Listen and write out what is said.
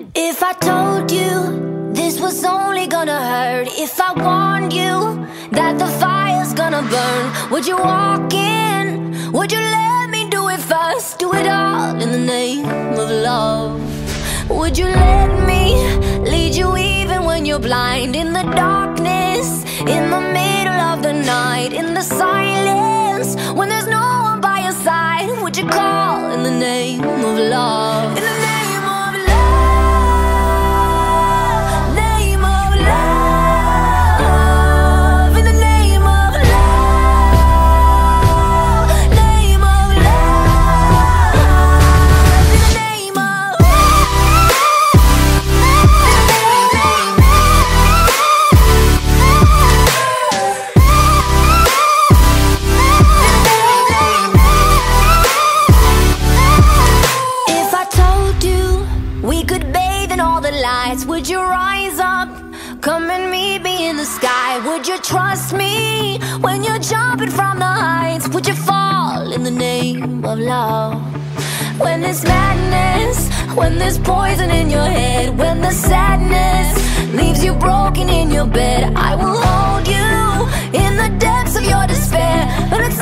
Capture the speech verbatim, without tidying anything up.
If I told you this was only gonna hurt, if I warned you that the fire's gonna burn, would you walk in? Would you let me do it first? Do it all in the name of love. Would you let me lead you even when you're blind? In the darkness, in the middle of the night, in the silence, when there's no one by your side, would you call in the name of love? In the name of love, name of love, in the name of love, name of love, in the name of If I told you we could bathe in all the lights, would you rise up? Come and meet me in the sky. Would you trust me when you're jumping from the heights? Would you fall in the name of love? When there's madness, when there's poison in your head, when the sadness leaves you broken in your bed, I will hold you in the depths of your despair. But it's